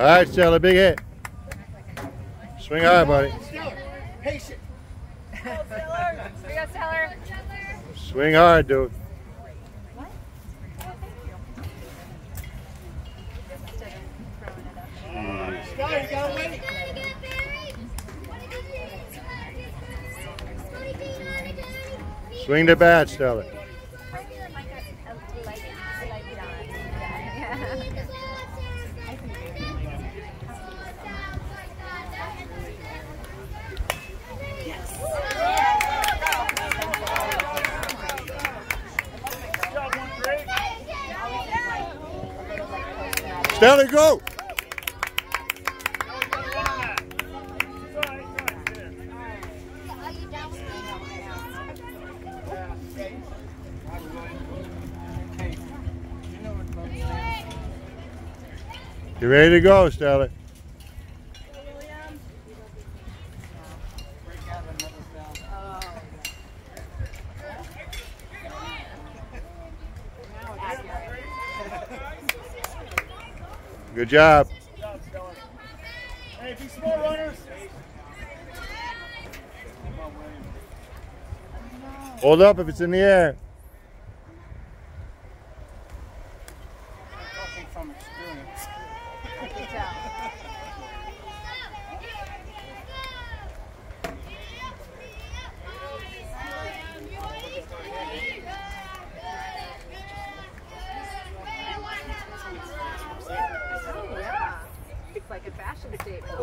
All right, Stella, big hit. Swing high, buddy. Patient. Swing hard, dude. Swing the bat, Stella. Stella, go! You ready to go, Stella? Good job. Hey, be small runners. Hold up if it's in the air. Talking from experience. It's like a fashion statement.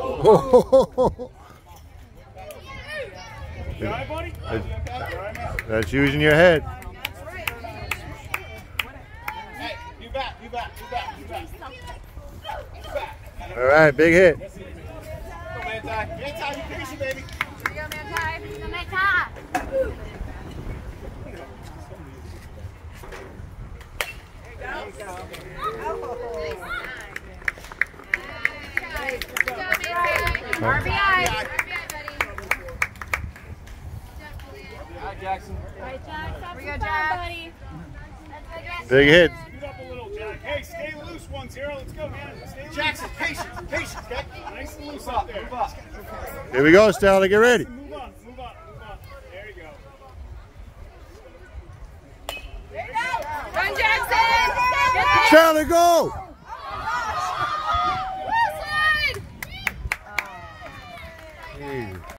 You all right, buddy? That's using your head. Hey, you back. All right, big hit. Go, Manti. Manti, you patient, baby. Here we go, Manti. Go, Manti. There you go. RBI. Jackson. Right, Jack. Here we go, Jack. Big hit. Scoot up a little, Jack. Hey, stay loose 1-0. Let's go, man. Stay Jackson, patience, okay? Nice and loose up there. Move up. Here we go, Stella. Get ready. Move on. There you go. Run, Jackson. Stella, go!